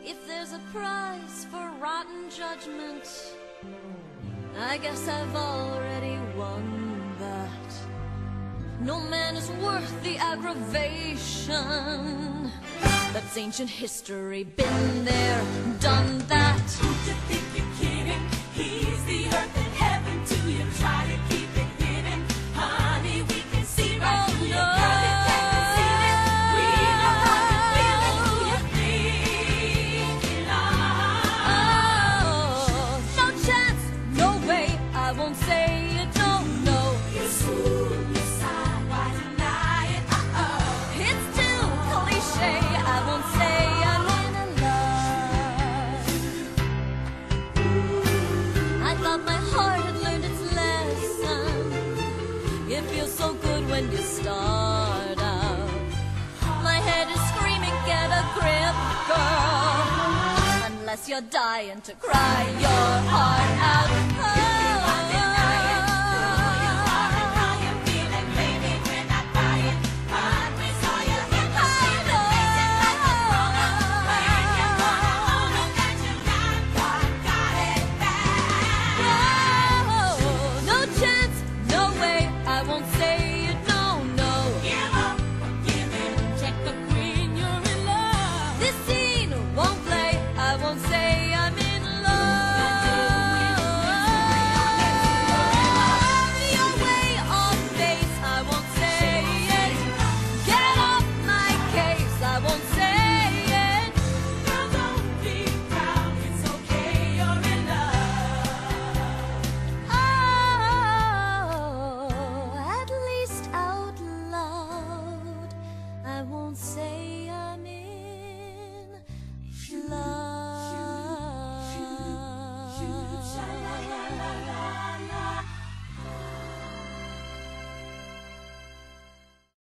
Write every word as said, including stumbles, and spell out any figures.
If there's a prize for rotten judgment, I guess I've already won that. No man is worth the aggravation. That's ancient history, been there, done that. Who you think you're kidding? He's the earth and heaven to you. Try to keep it hidden, honey. We can see right Oh, through no. your girl. You can't conceive it. We know how you feel it. Who you thinking of? Oh, no chance, no way, I won't say you don't know. You fool yourself, why deny it? Uh-oh. It's too cliche, I won't say I'm in love. I thought my heart had learned its lesson. It feels so good when you start out. My head is screaming, get a grip, girl. Unless you're dying to cry your heart out. Oh. No chance, no way, I won't say you don't know. Give up, give in, check the queen, you're in love. This scene won't play, I won't say I'm in love. Your way on base, I won't say it. Get off my case, I won't say it. Girl, don't be proud, it's okay, you're in love. Oh, at least out loud, I won't say